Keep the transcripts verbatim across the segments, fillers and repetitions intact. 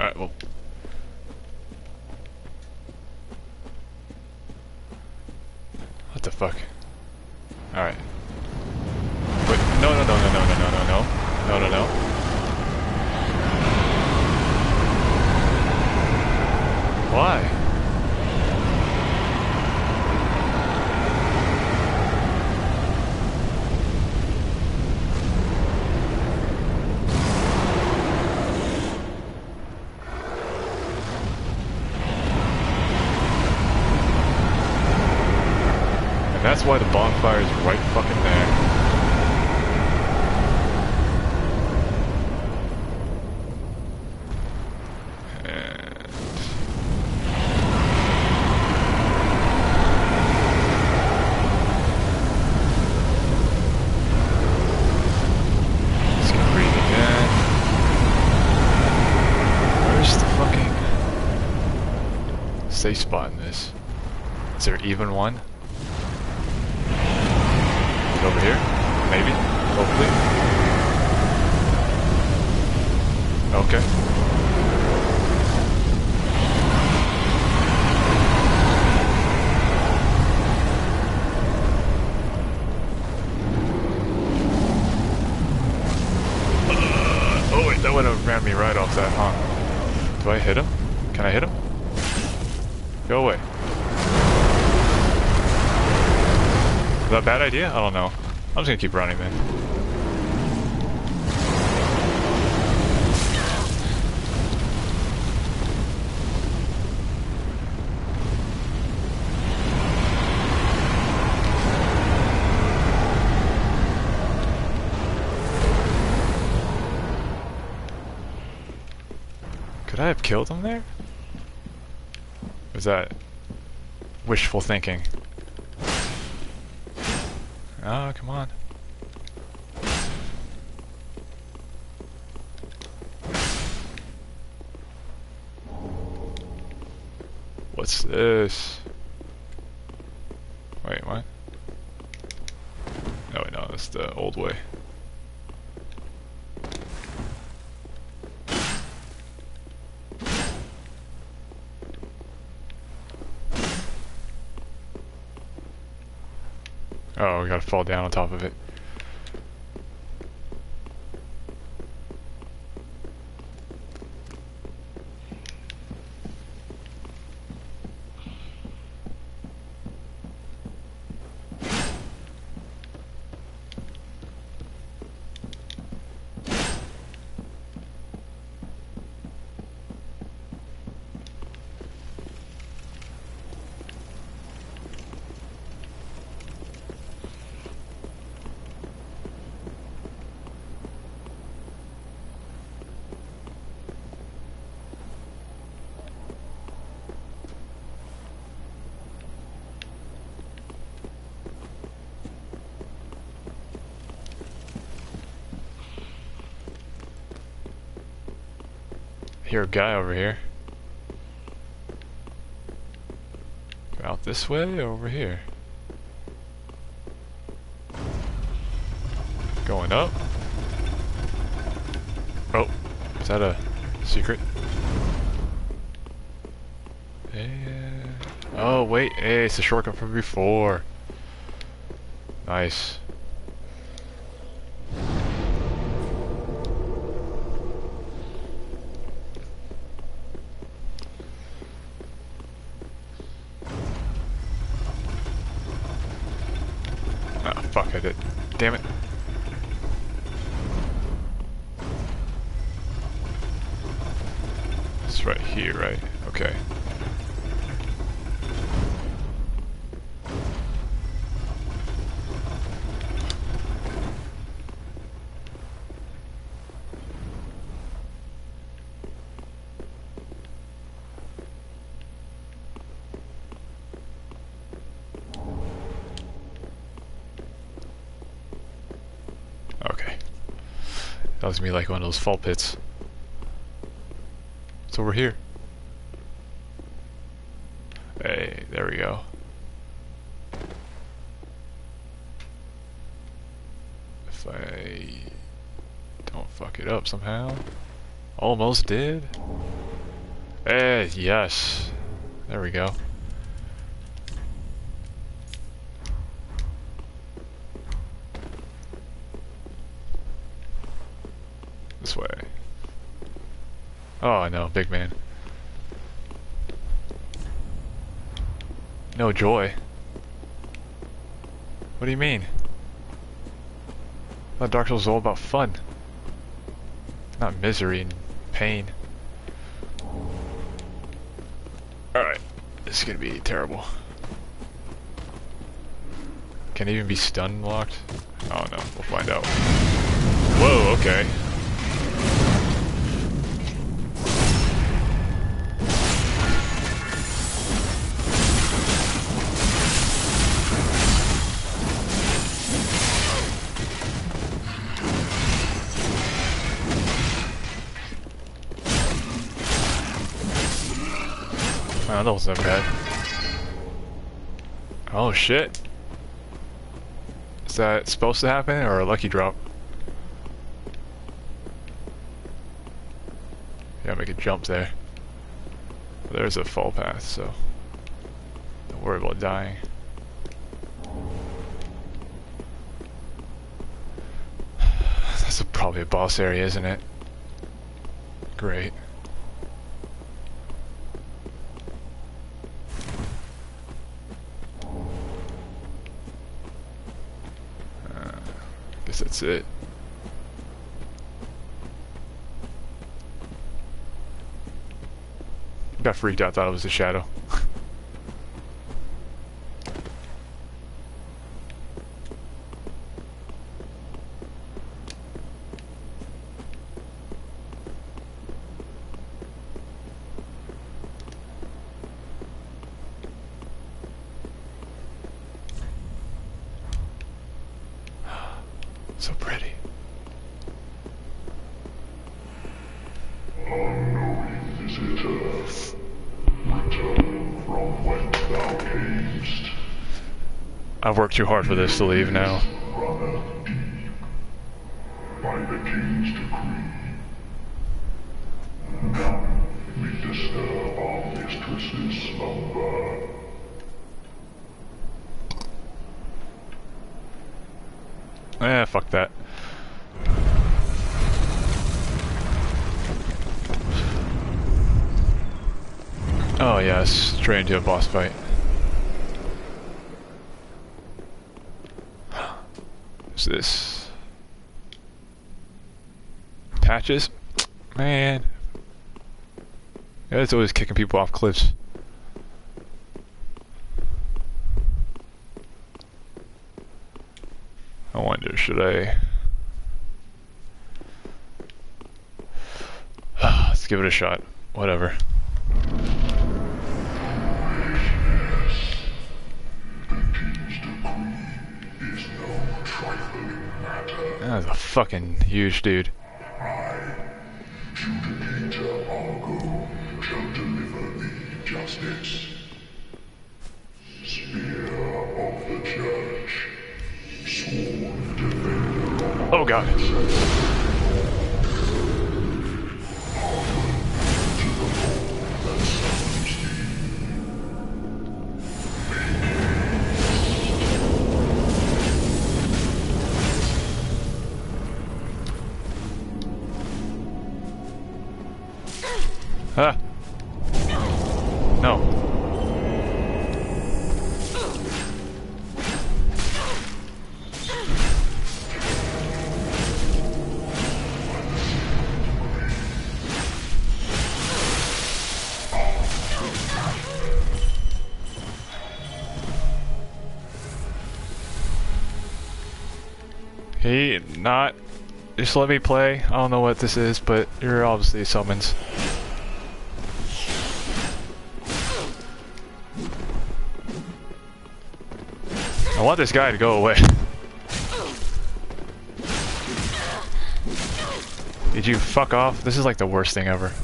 Alright, well. What the fuck? Alright. Wait, no, no, no, no, no, no, no, no, no. No, no, no. Why? And that's why the bonfire is right fucking there. Safe spot in this. Is there even one? Over here? Maybe? Hopefully? Okay. Uh, oh wait, that would have ran me right off that, huh? Do I hit him? Can I hit him? Go away. Is that a bad idea? I don't know. I'm just gonna keep running then. Could I have killed him there? Was that wishful thinking? Ah, oh, come on. What's this? Wait, what? No, wait, no, that's the old way. Oh, we gotta fall down on top of it. I hear a guy over here. Go out this way or over here? Going up? Oh, is that a secret? Hey, uh, oh wait, hey, it's a shortcut from before. Nice. Ah, fuck, I did. Damn it. It's right here, right? Okay. Okay. That was gonna be like one of those fall pits. It's over here. Hey, there we go. If I don't fuck it up somehow. Almost did. Eh, yes. There we go. This way. Oh no, big man. No joy. What do you mean? I thought Dark Souls was all about fun. Not misery and pain. Alright. This is gonna be terrible. Can it even be stun locked? Oh no, we'll find out. Whoa, okay. Oh, that wasn't bad. Oh shit. Is that supposed to happen or a lucky drop? Yeah, make a jump there. There's a fall path, so don't worry about dying. That's a, probably a boss area, isn't it? Great. That's it. Got freaked out, thought it was a shadow. So pretty. Unknowing visitor, return from whence thou camest. I've worked too hard for this to leave now. Runneth deep by the king's decree. None may disturb our mistress's slumber. Eh, fuck that. Oh yes, straight into a boss fight. What's this? Patches? Man. Yeah, it's always kicking people off cliffs. I wonder, should I... Let's give it a shot. Whatever. That's a fucking huge dude. I, Judicator Argo, shall deliver thee justice. Spear of the Church, sworn defender of Oh god. Ah. No. He not just let me play. I don't know what this is, but you're obviously summons. I want this guy to go away. Did you fuck off? This is like the worst thing ever.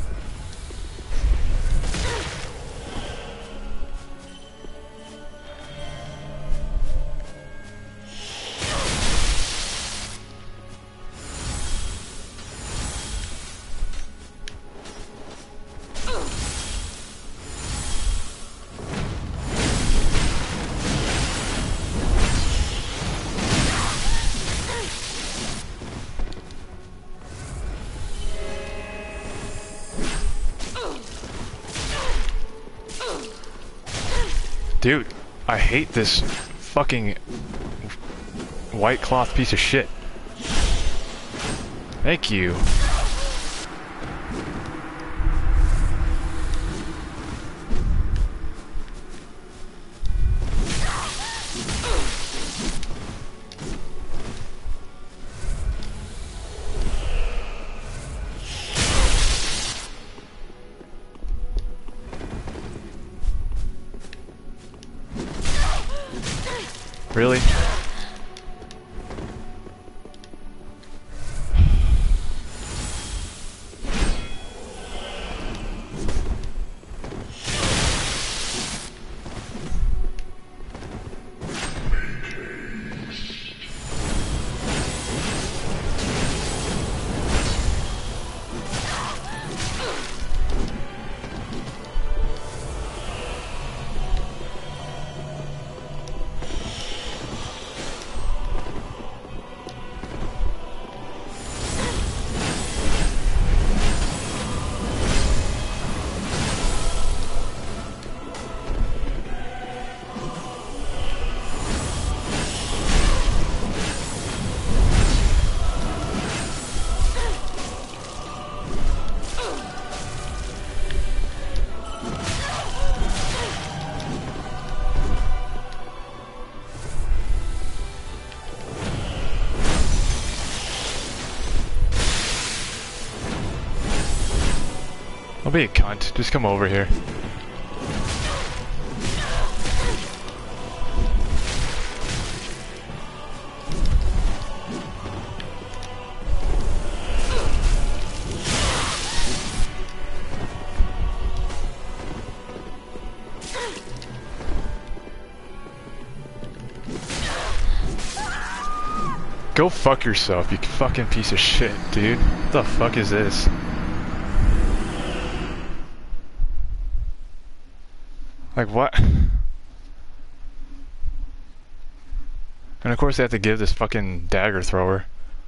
Dude, I hate this fucking white cloth piece of shit. Thank you. Really? Don't be a cunt. Just come over here. Go fuck yourself, you fucking piece of shit, dude. What the fuck is this? Like, what? And of course they have to give this fucking dagger thrower.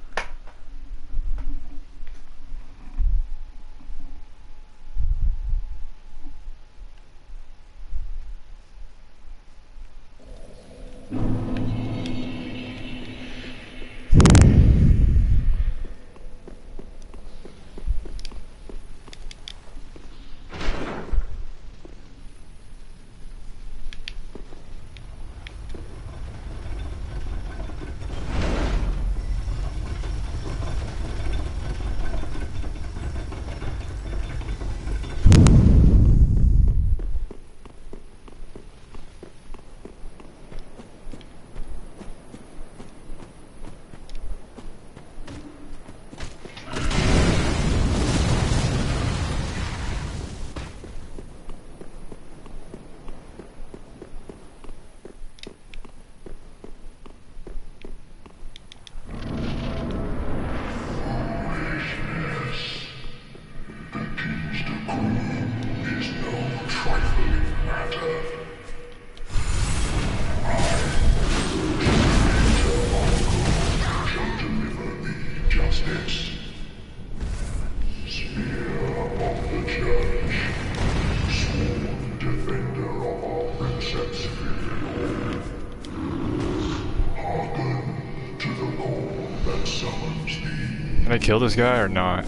Can I kill this guy or not?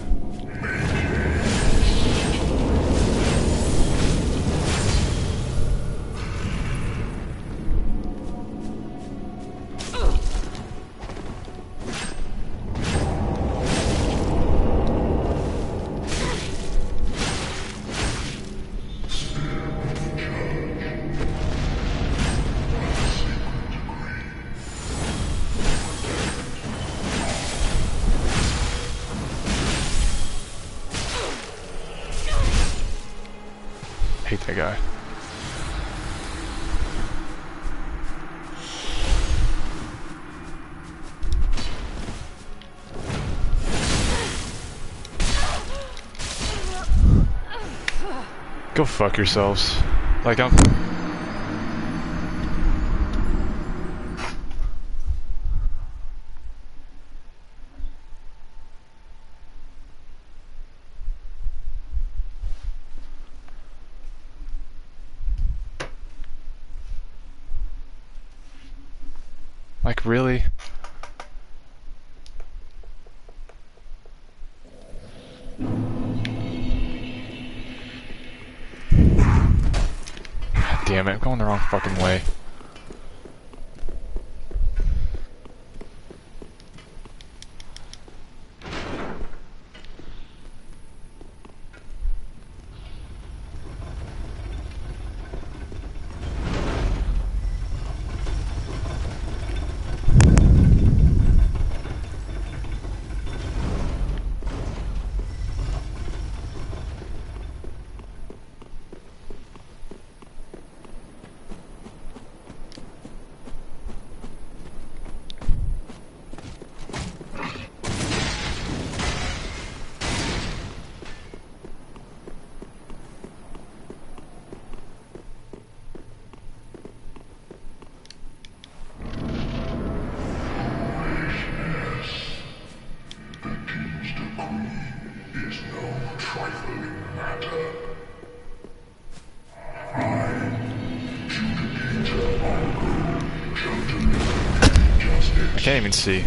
Hate that guy. Go fuck yourselves. Like, I'm... Like, really? God damn it, I'm going the wrong fucking way. I can't even see.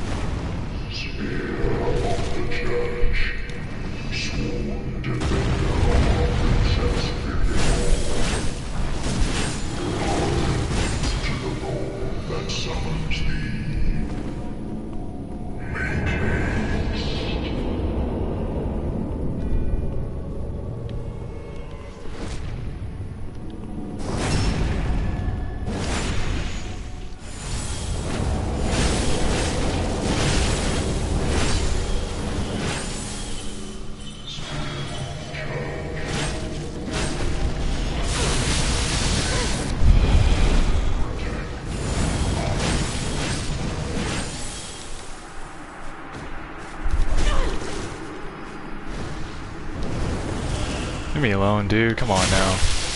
Leave me alone, dude. Come on now.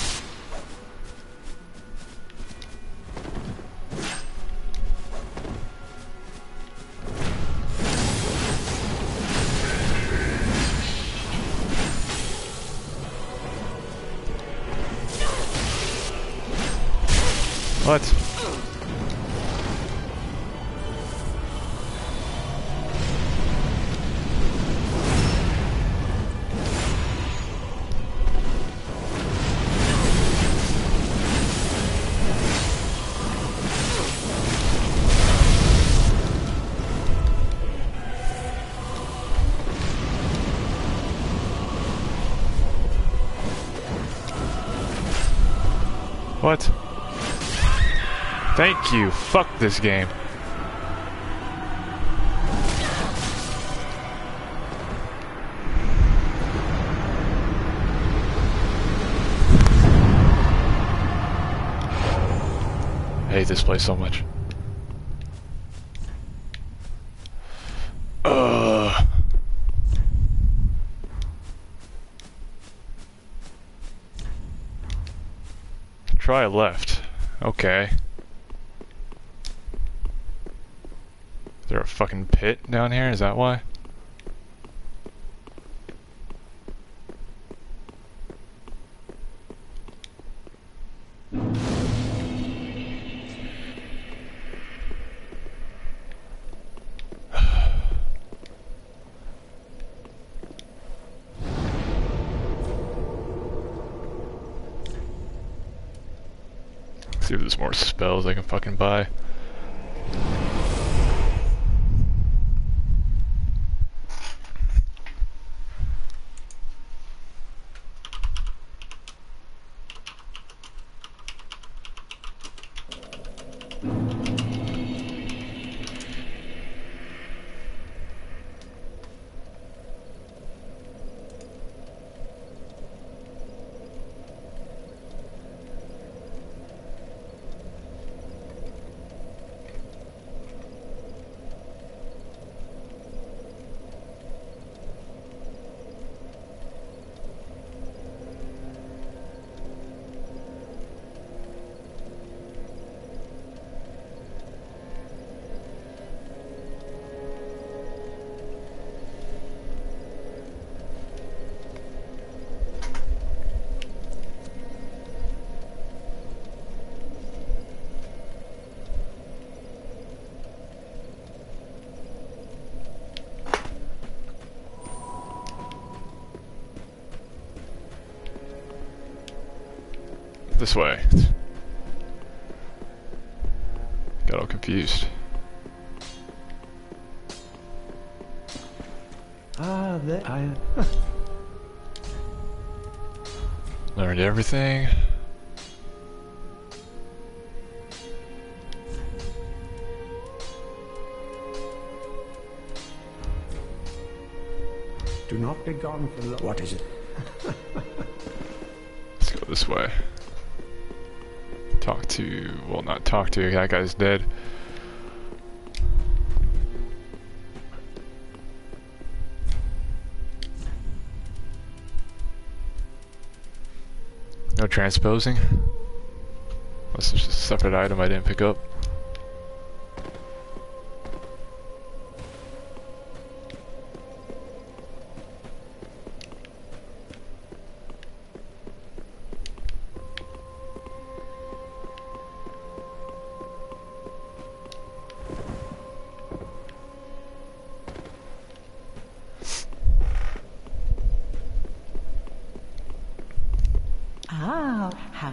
What? What? Thank you. Fuck this game. I hate this place so much. Ugh. Try left. Okay. Is there a fucking pit down here? Is that why? See if there's more spells I can fucking buy. This way. Got all confused. Ah, there I Learned everything. Do not be gone for long. What is it? Let's go this way. Talk to, well, not talk to, that guy's dead. No transposing? This is just a separate item I didn't pick up. Ah, how?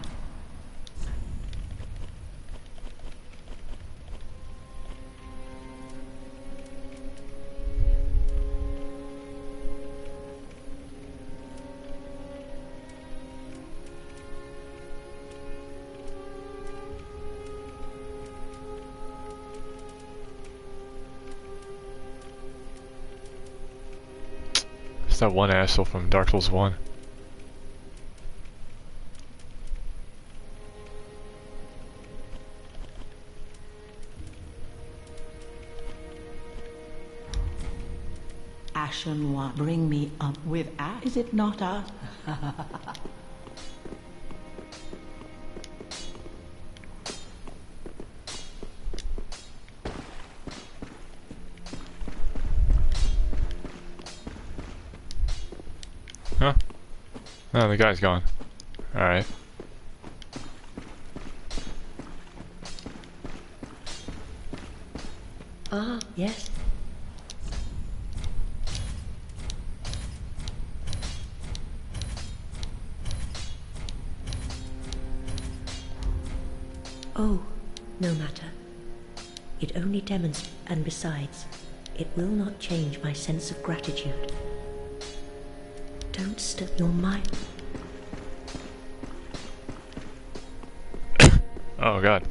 It's that one asshole from Dark Souls one. Ashen one, bring me up with ash. Is it not a? Huh? Oh, the guy's gone. Alright. Ah, yes. Oh, no matter. It only demonstrates, and besides, it will not change my sense of gratitude. Don't stir your mind. Oh god.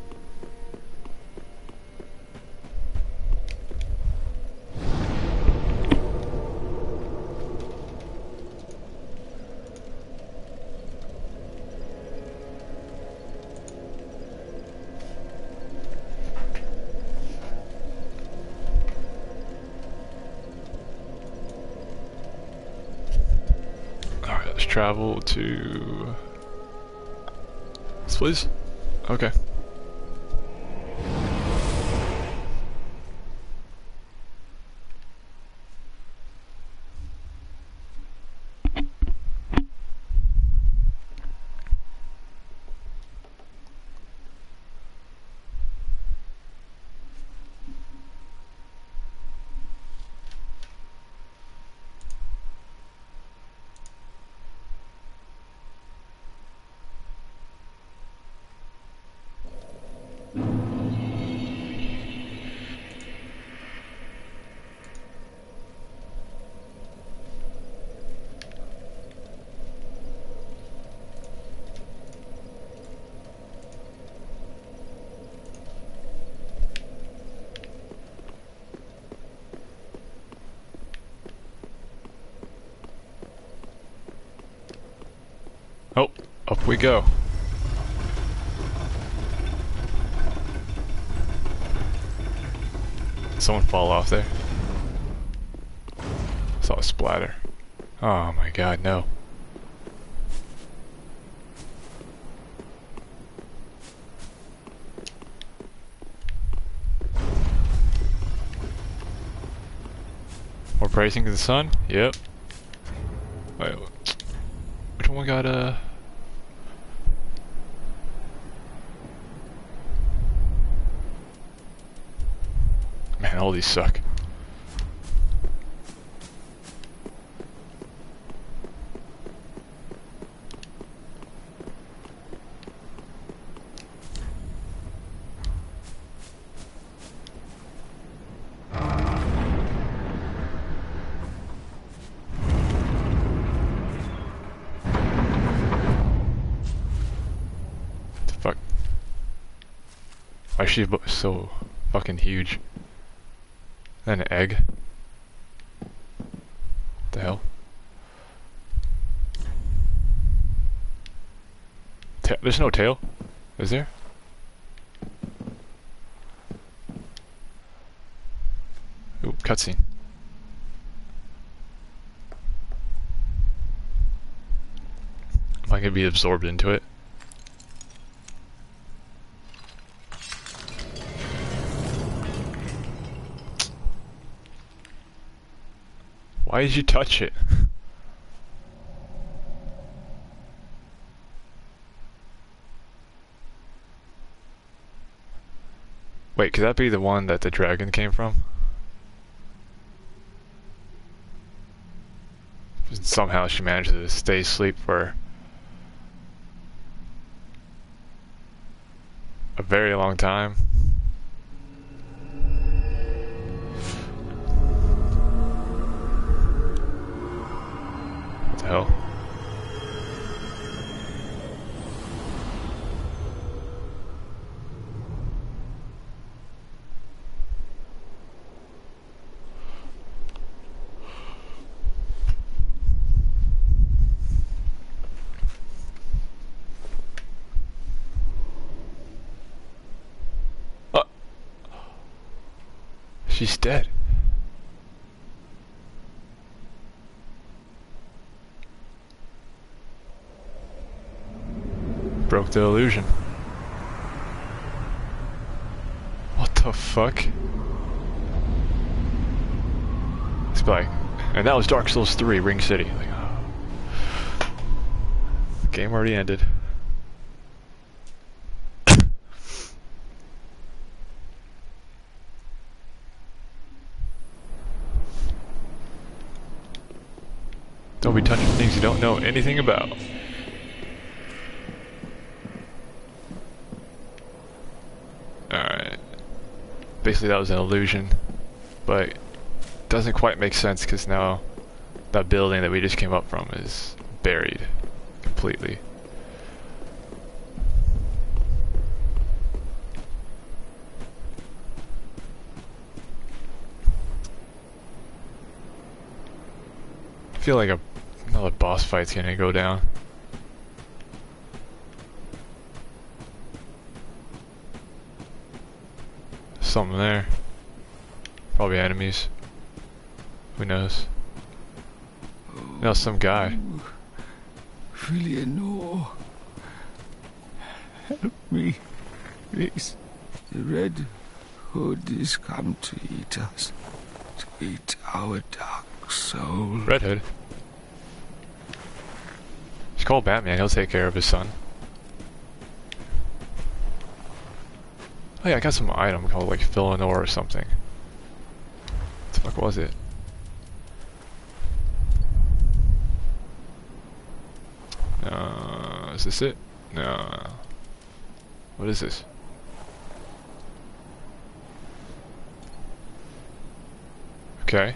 Alright, let's travel to this place. Okay. Oh, up we go. Someone fall off there. Saw a splatter. Oh my god, no. We're praising the sun? Yep. Wait, which one got uh Man, all these suck. Why is she so fucking huge? An egg? What the hell? Ta There's no tail, is there? Ooh, cutscene. Am I gonna be absorbed into it? Why did you touch it? Wait, could that be the one that the dragon came from? Somehow she managed to stay asleep for a very long time. What the hell? She's dead. Broke the illusion. What the fuck? It's like, and that was Dark Souls three, Ring City. Like, oh. The game already ended. Don't be touching things you don't know anything about. Alright. Basically that was an illusion. But it doesn't quite make sense because now that building that we just came up from is buried completely. I feel like a another boss fight's gonna go down. Something there. Probably enemies. Who knows? No, some guy. Eleanor, help me, please. The Red Hood is come to eat us, to eat our dark soul. Red Hood. Just call Batman, he'll take care of his son. Oh yeah, I got some item called like Eleanor or something. What the fuck was it? Uh, is this it? No. What is this? Okay.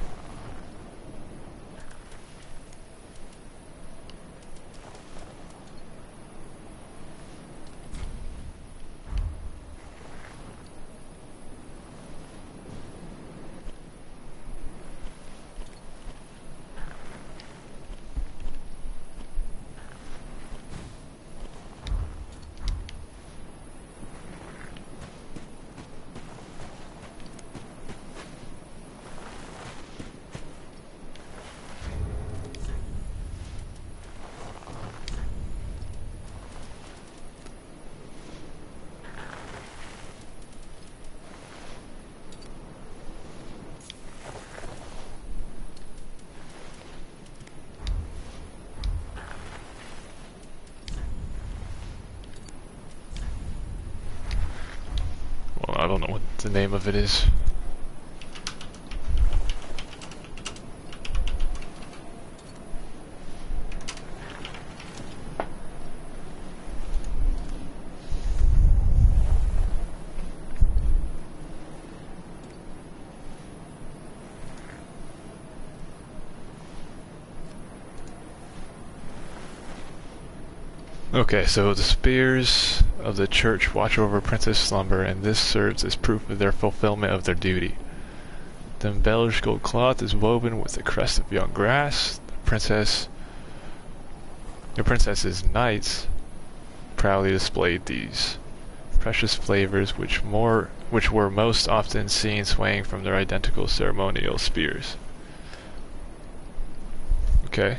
I don't know what the name of it is. Okay, so the spears of the church watch over Princess Slumber, and this serves as proof of their fulfillment of their duty. The embellished gold cloth is woven with the crest of young grass. The princess, the princess's knights proudly displayed these precious flavors, which more, which were most often seen swaying from their identical ceremonial spears. Okay.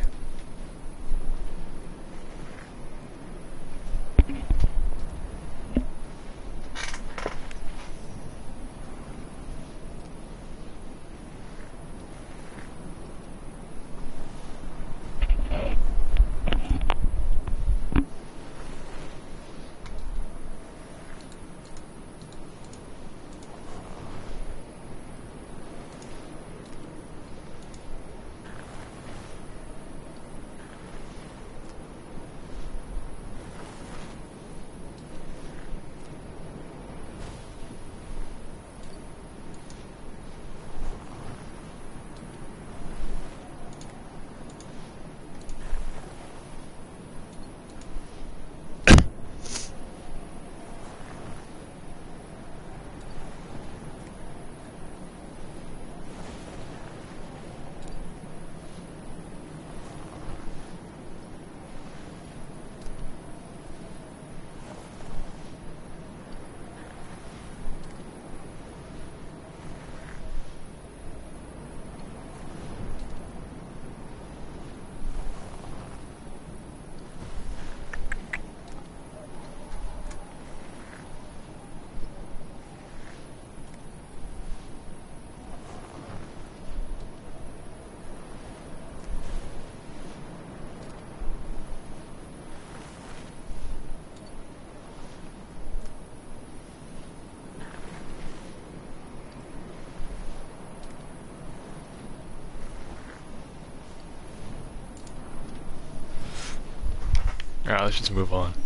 Alright, let's just move on.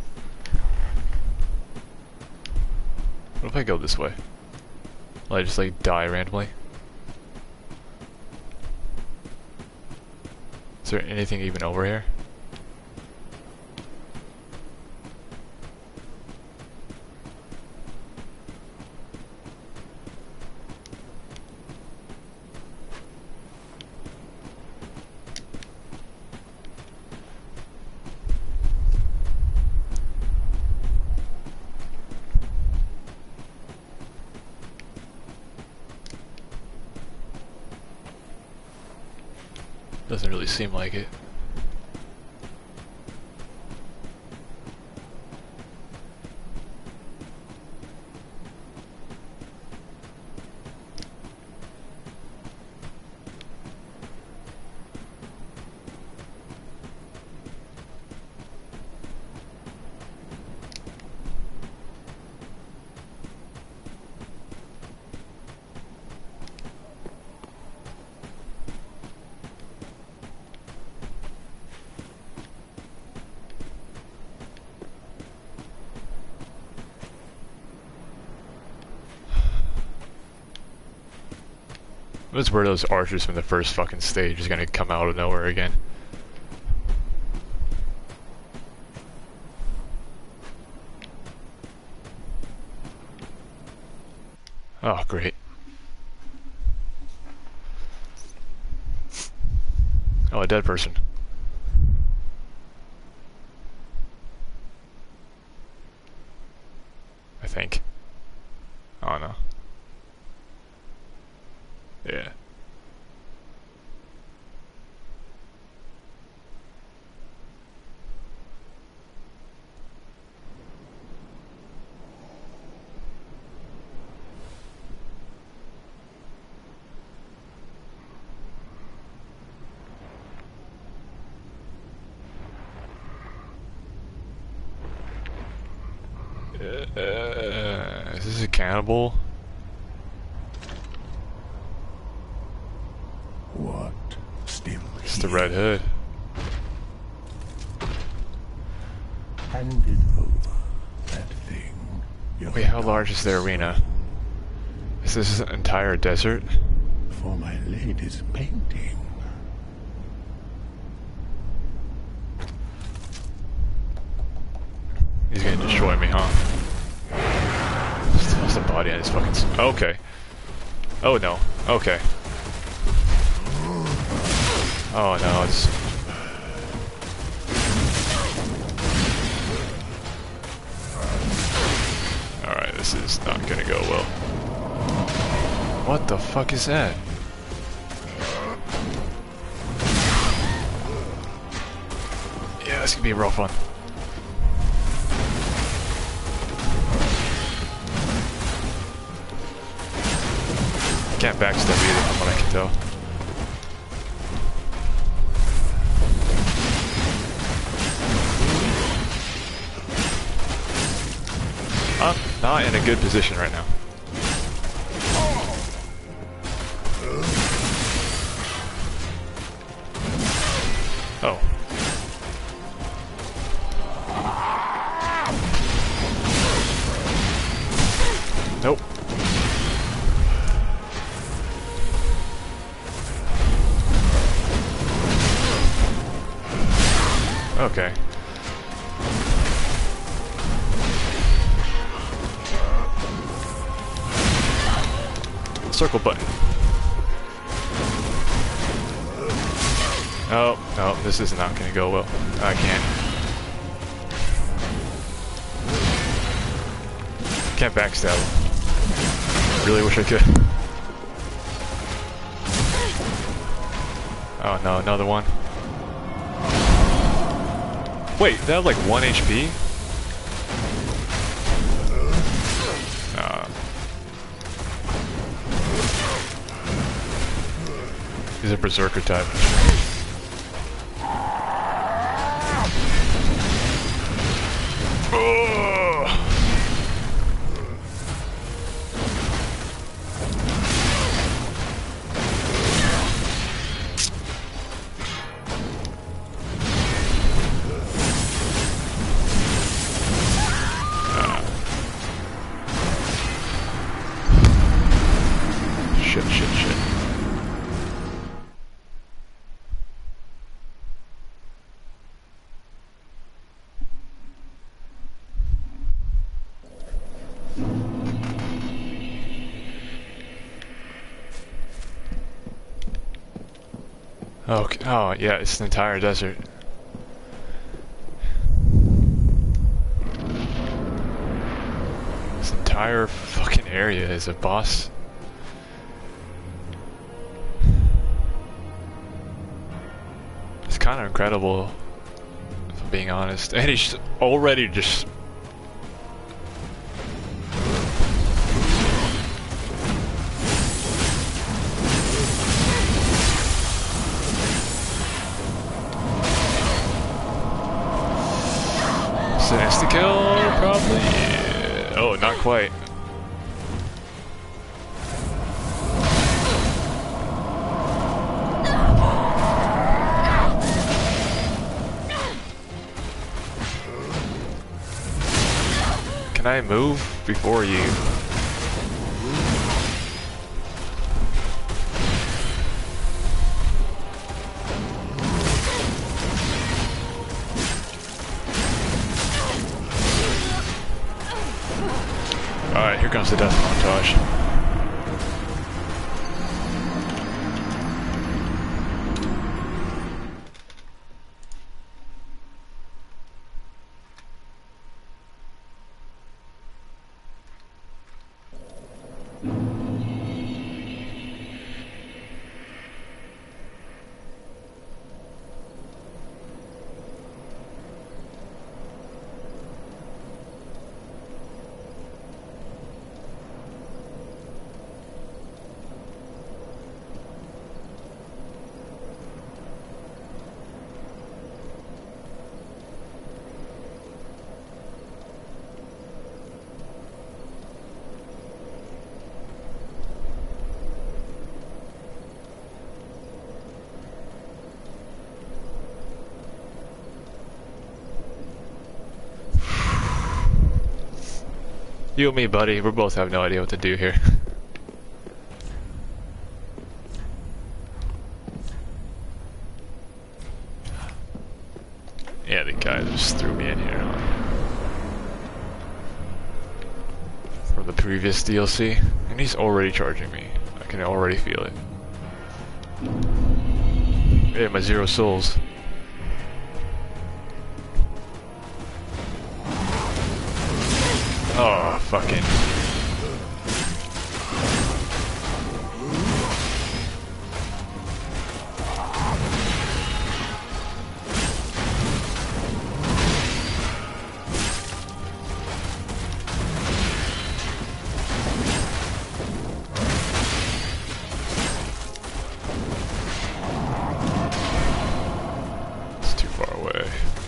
What if I go this way? Will I just like die randomly? Is there anything even over here? Doesn't really seem like it. That's where those archers from the first fucking stage is gonna come out of nowhere again. Oh, great. Oh, a dead person. I think. Oh no. Yeah. Uh, is this a cannibal? What still It's the Red Hood. handed over that thing? Your Wait, how large is the arena? Is this an entire desert? for my lady's painting. destroy me, huh? What's the body on this fucking... s- Okay. Oh no. Okay. Oh no, it's... Alright, this is not gonna go well. What the fuck is that? Yeah, this could be a rough one. Can't backstab either from what I can tell. I'm not in a good position right now. Oh. Nope. Okay. Circle button. Oh, no, this is not gonna go well. I can't. Can't backstab him. Really wish I could. Oh no, another one. Wait, they have like one H P? Uh, he's a berserker type. Shit, shit, shit. Okay. Oh, yeah, it's an entire desert. This entire fucking area is a boss. It's kind of incredible, if I'm being honest. And he's already just... Is it insta-kill, probably? Yeah. Oh, not quite. Can I move before you? Alright, here comes the death montage. You and me, buddy, we both have no idea what to do here. Yeah, the guy just threw me in here. the previous D L C, and he's already charging me. I can already feel it. Yeah, my zero souls. Oh, fucking. It's too far away.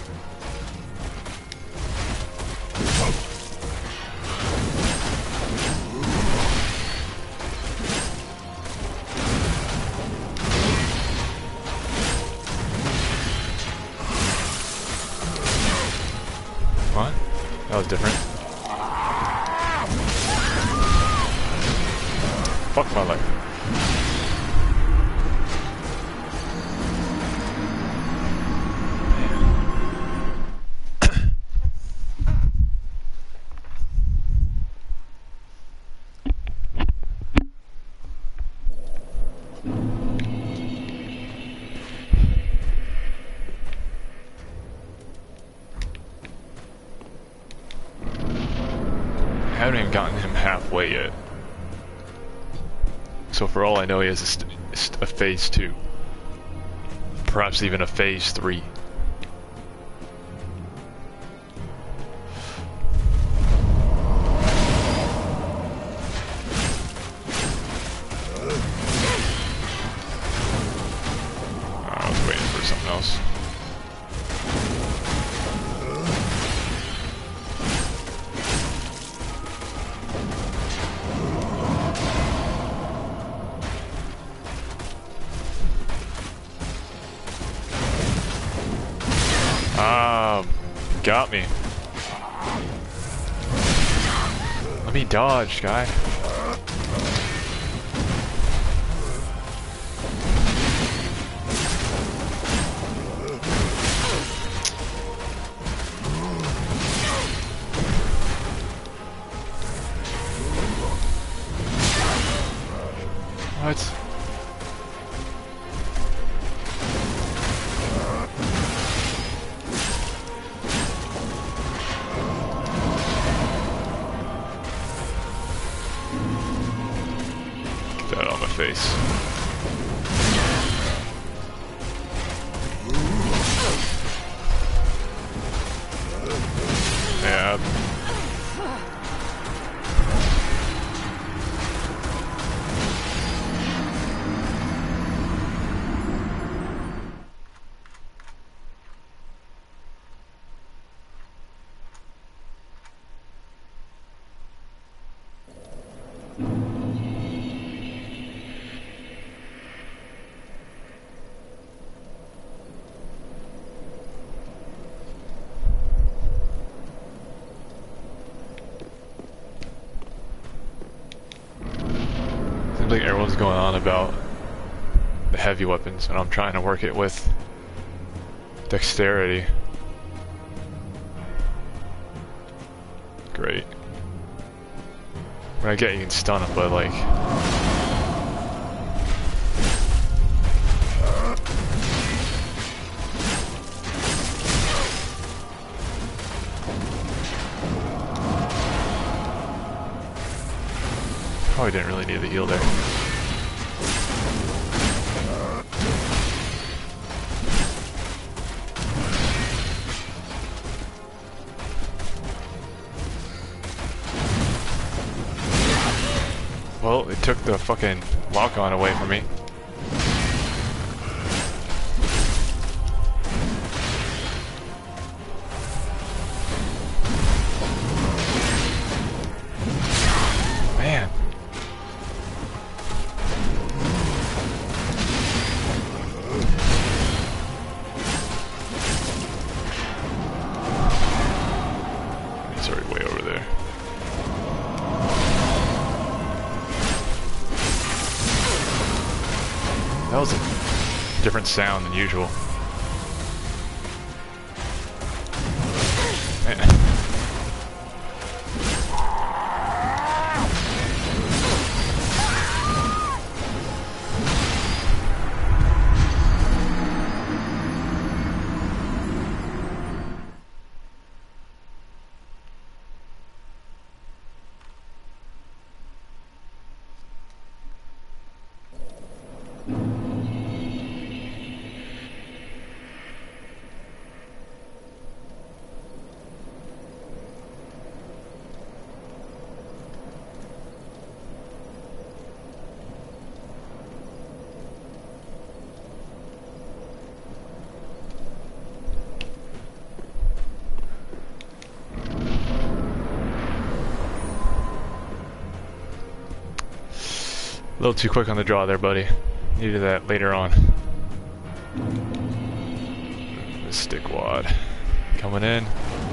What? That was different. Fuck my life. I haven't even gotten him halfway yet. So for all I know, he has a, st st a phase two. Perhaps even a phase three. I was waiting for something else. Ah, got me. Let me dodge, guy. What? Get that on my face. Yeah. Seems like everyone's going on about the heavy weapons, and I'm trying to work it with dexterity. Great. When I get, you can stun him, but like. Probably didn't really need the heal there. Well, it took the fucking lock-on away from me. Man. It's already way over there. That was a different sound than usual. Man. little too quick on the draw there, buddy. Needed that later on. Stick wad. Coming in.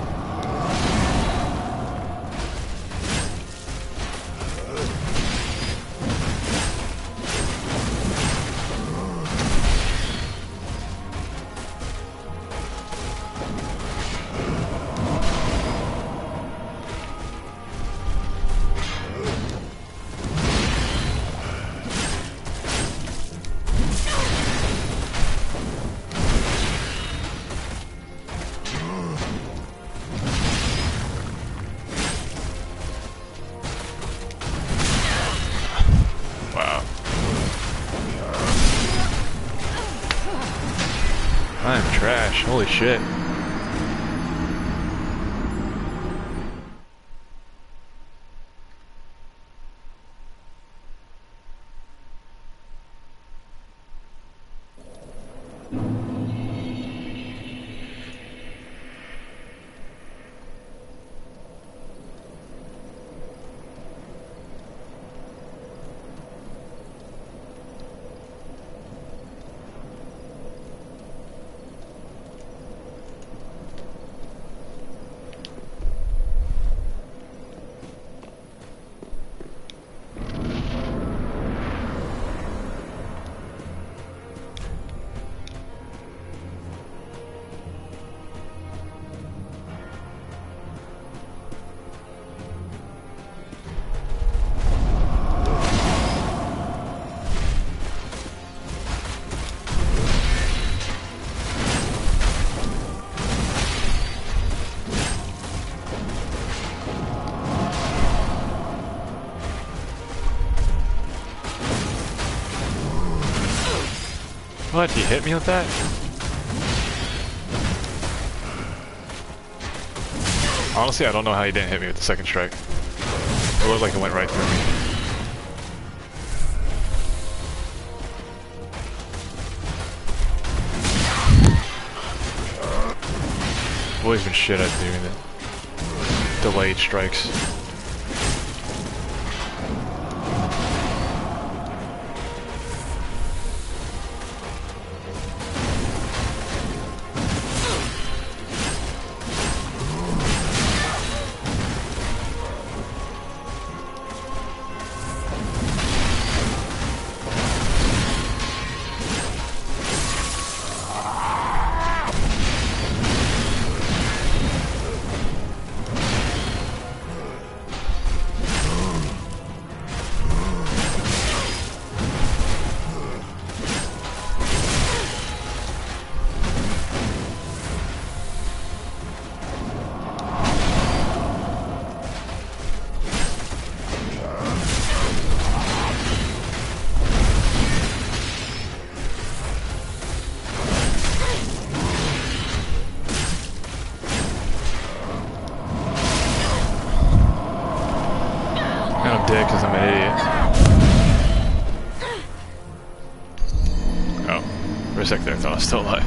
I'm trash. Holy shit. What? He hit me with that? Honestly, I don't know how he didn't hit me with the second strike. It looked like it went right through me. I've always been shit at doing it. Delayed strikes. Dick, because I'm an idiot. Oh, for a sec there, I thought I was still alive.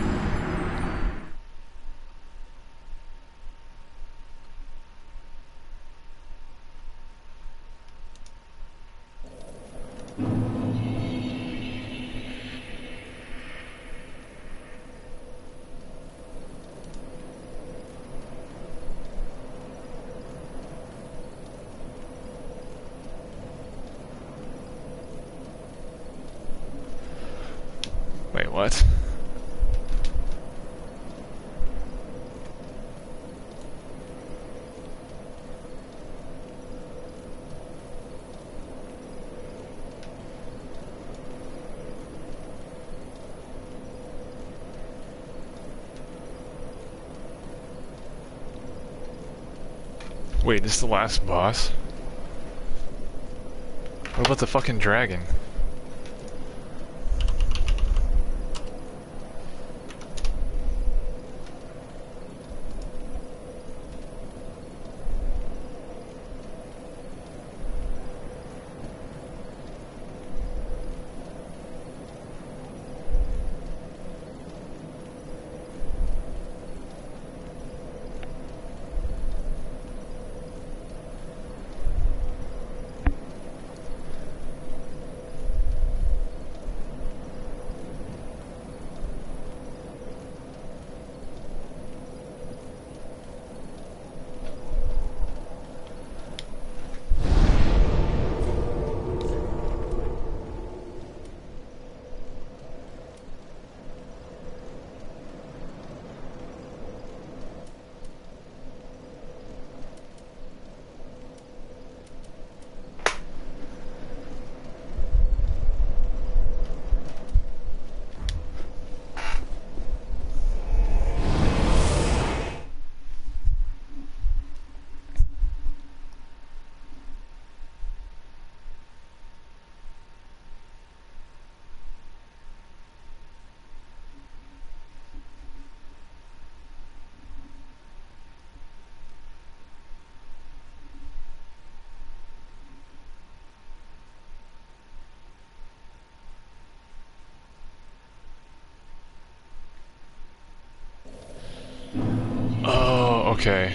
Wait, what? Wait, this is the last boss? What about the fucking dragon? Okay.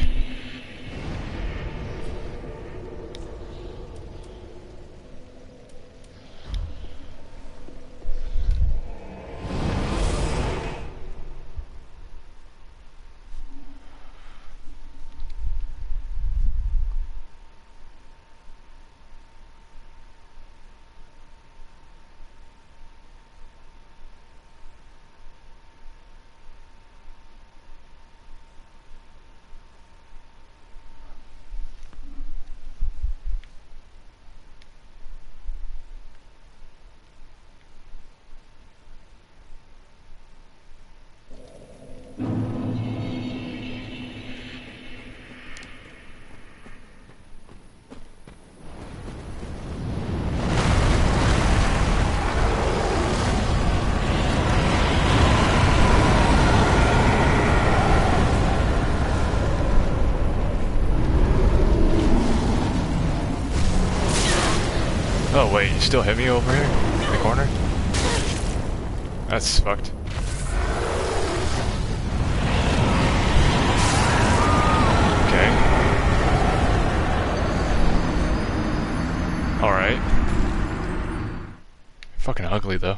Oh wait, you still hit me over here? In the corner? That's fucked. Okay. Alright. Fucking ugly though.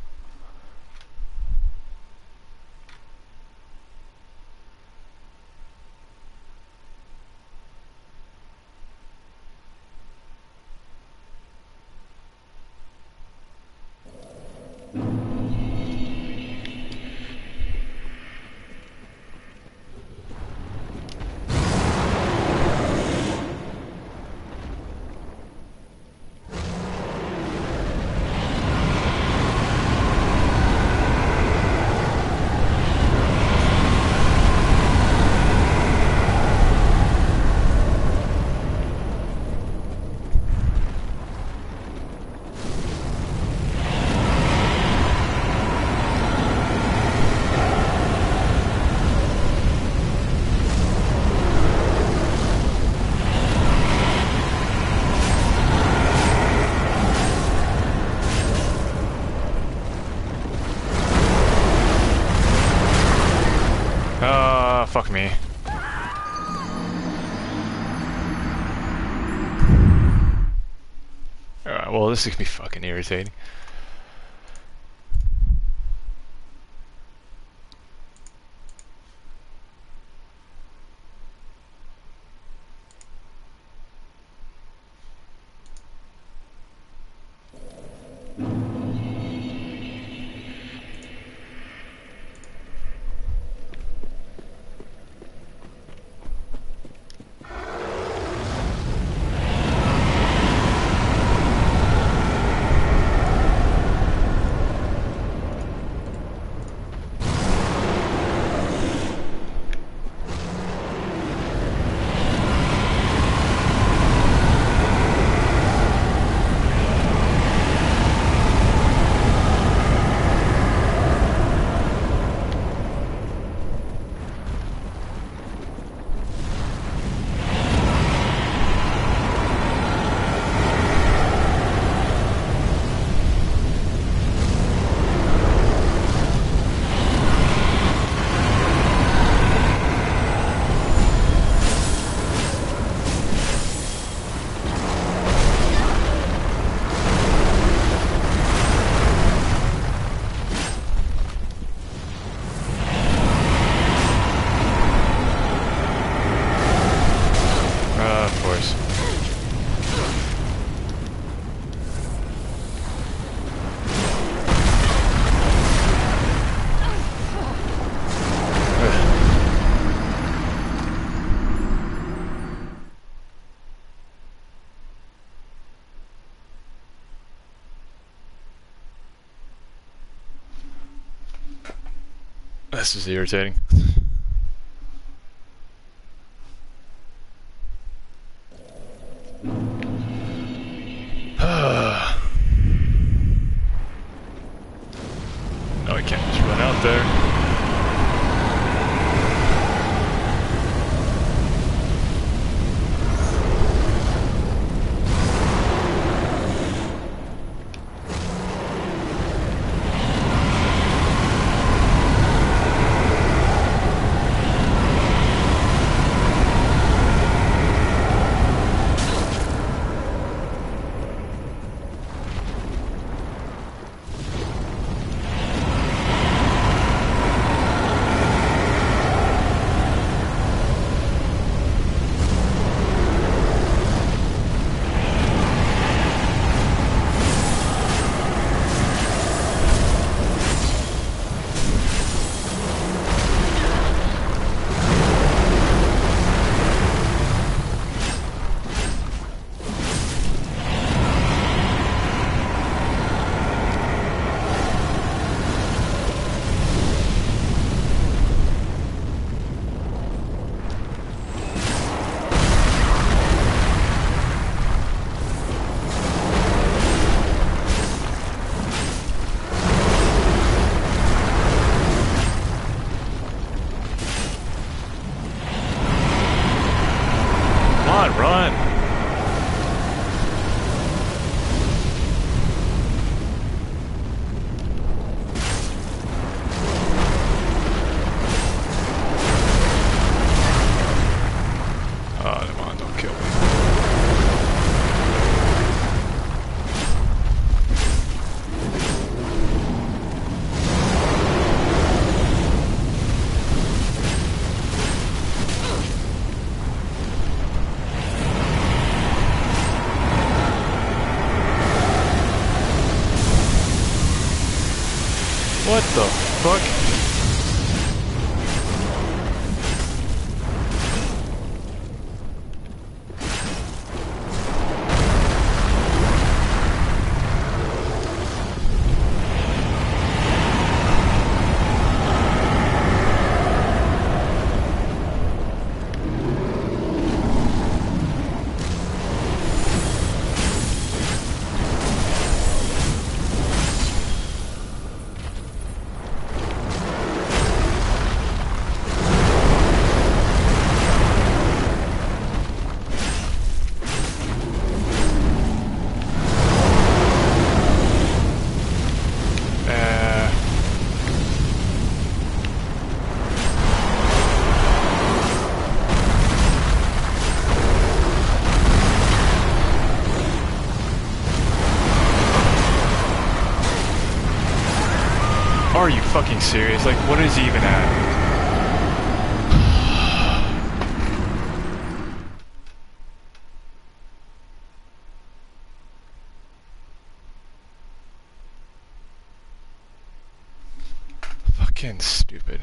Uh, fuck me. Alright, well this is gonna be fucking irritating. This is irritating. No, I can't just run out there. on, run! Oh, come on, don't kill me. What the fuck? Are you fucking serious? Like, what is he even at? Fucking stupid.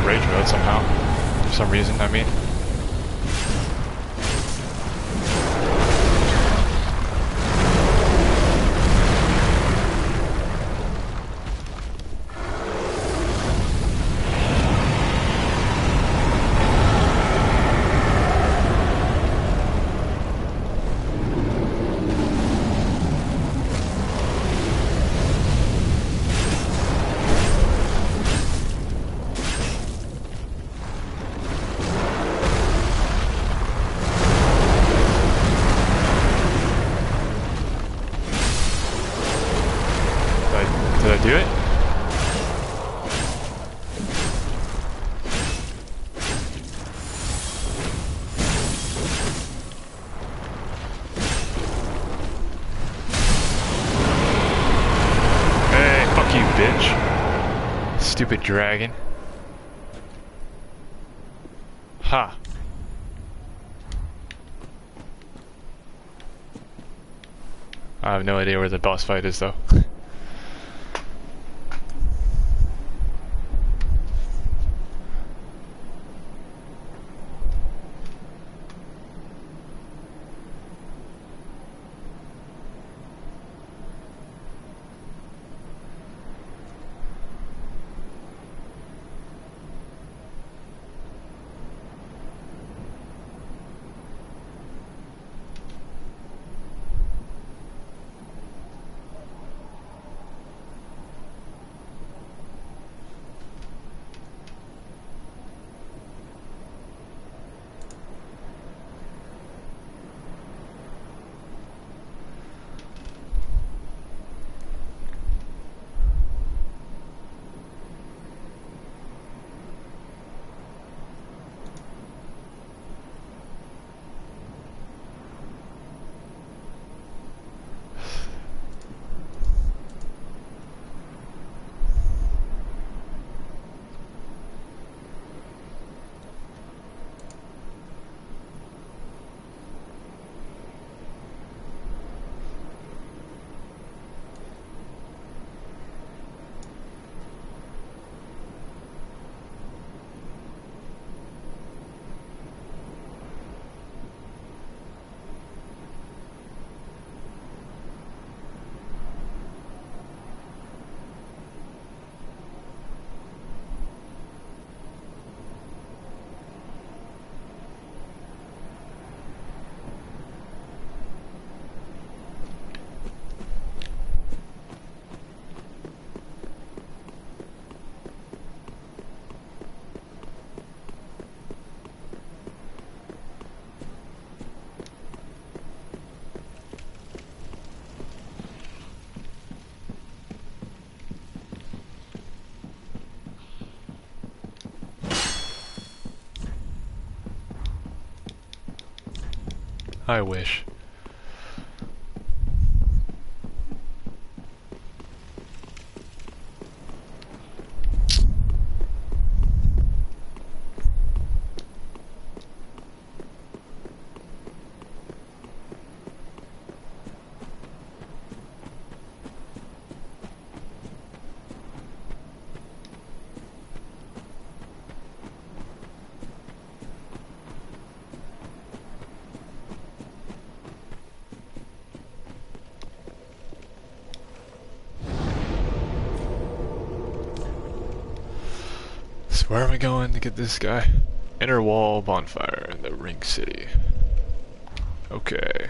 rage mode somehow. For some reason, I mean. Did I do it? Hey, fuck you, bitch. Stupid dragon. Ha. I have no idea where the boss fight is, though. I wish. So where are we going to get this guy? Inner wall bonfire in the ring city. Okay.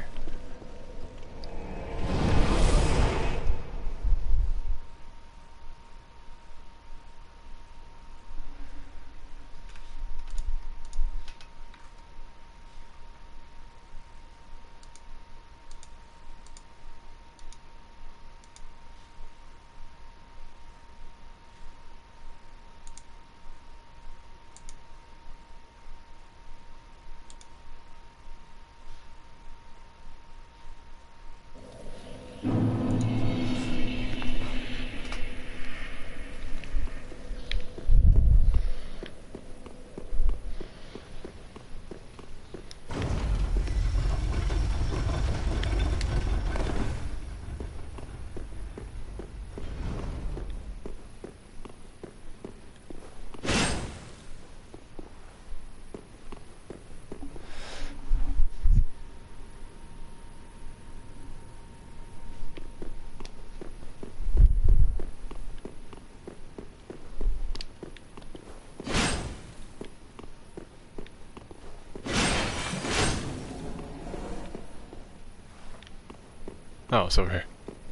Oh, it's over here.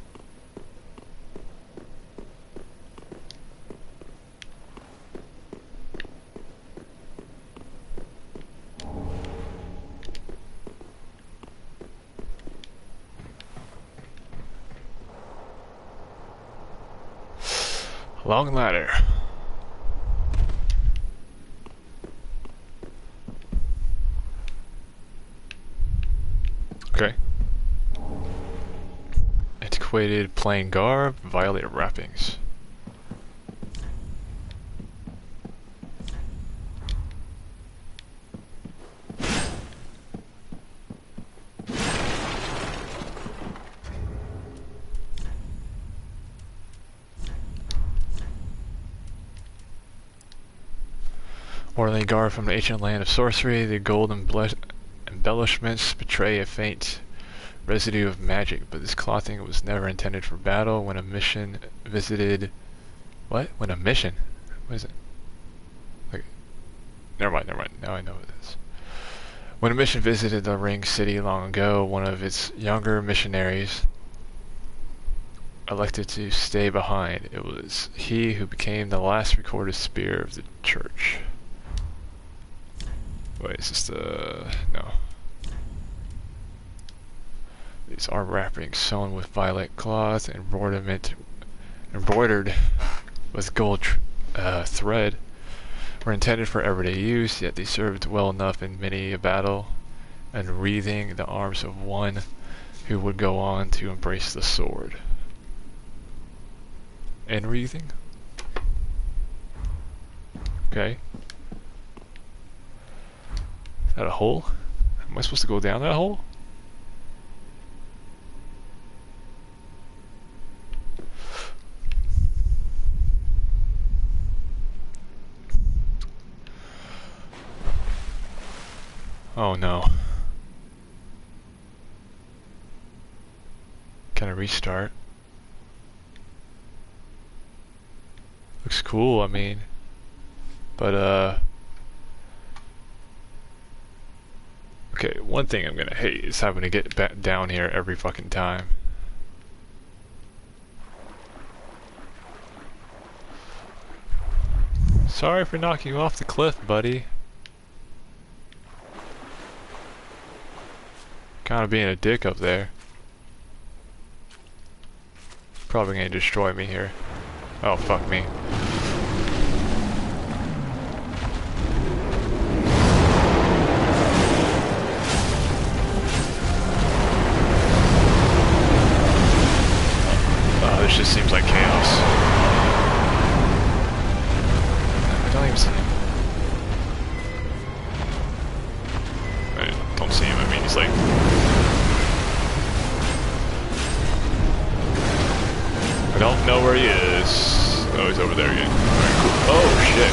Long ladder. Okay. Antiquated plain garb, violated wrappings. Ornate garb from the ancient land of sorcery, the gold emble embellishments betray a faint residue of magic, but this clothing was never intended for battle. When a mission visited... What? When a mission? What is it? Like, never mind, never mind. Now I know what it is. When a mission visited the ring city long ago, one of its younger missionaries elected to stay behind. It was he who became the last recorded spear of the church. Wait, is this the... no. These are wrappings sewn with violet cloth, embroiderment, embroidered with gold tr uh, thread, were intended for everyday use, yet they served well enough in many a battle, and wreathing the arms of one who would go on to embrace the sword. And wreathing? Okay. Is that a hole? Am I supposed to go down that hole? Oh no. Can I restart? Looks cool, I mean. But, uh... okay, one thing I'm gonna hate is having to get back down here every fucking time. Sorry for knocking you off the cliff, buddy. Kinda being a dick up there. Probably gonna destroy me here. Oh, fuck me. Oh, this just seems like chaos. I don't even see him. I don't see him, I mean, he's like... I don't know where he is. Oh, he's over there again. Alright, cool. Oh, shit,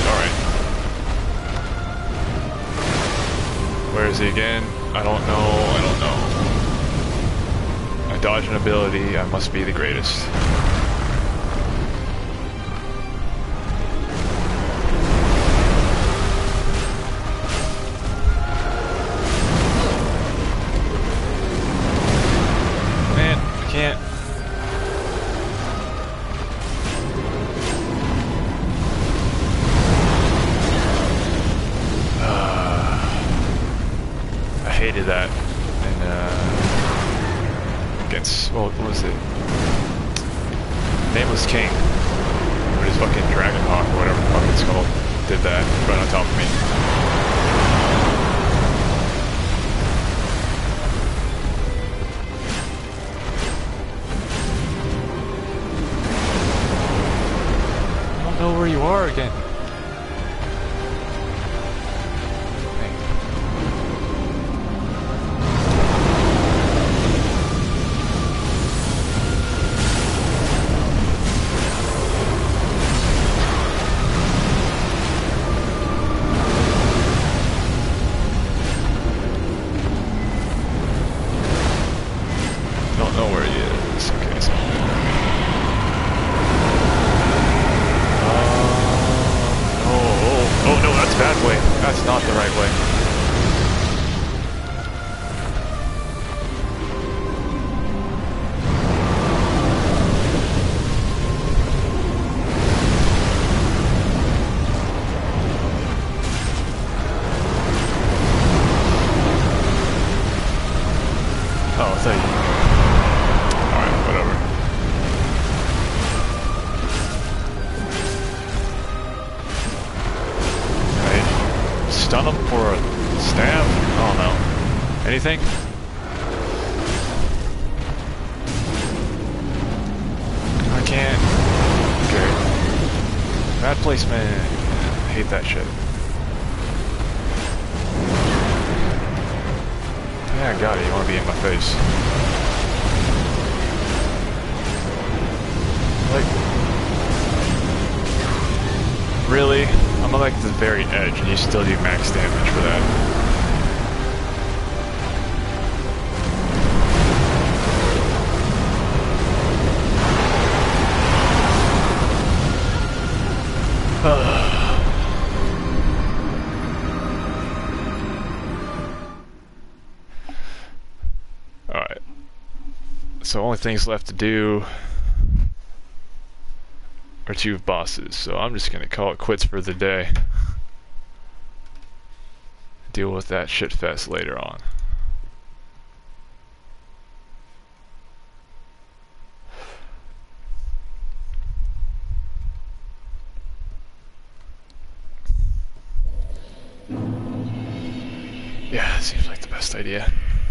alright. Where is he again? I don't know, I don't know. I dodge an ability, I must be the greatest. Man, I can't. Hated that and uh against well, what was it? Nameless King. But his fucking Dragon Hawk or whatever the fuck it's called did that right on top of me. I don't know where you are again. That's not the right way. stun him for a stab? I don't know. Anything? I can't. Okay. Bad placement. I hate that shit. Yeah, I got it. You want to be in my face. Like, really? I'm like the very edge, and you still do max damage for that. Alright. So only things left to do are two bosses, so I'm just gonna call it quits for the day. Deal with that shit fest later on. Yeah, it seems like the best idea.